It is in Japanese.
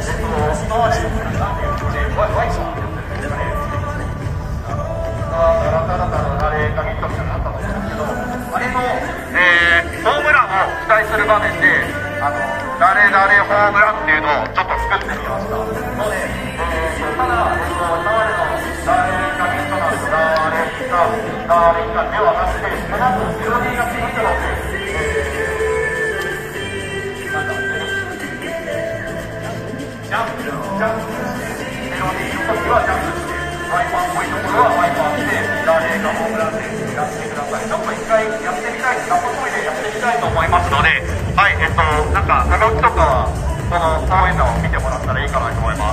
ホームランを期待する場面で、誰々ホームランっていうのをちょっと作ってみましたので、ただ、今までの誰かゲストなど誰かではなくて、その後、メロディーがついてのジャンプ、メロディーの時はジャンプして、ワイパーっぽいところはワイパーして、誰かホームランでやってください。ちょっと一回やってみたい、ラップトイでやってみたいと思いますので、はい、なんか動きとかは、そういうのを見てもらったらいいかなと思います。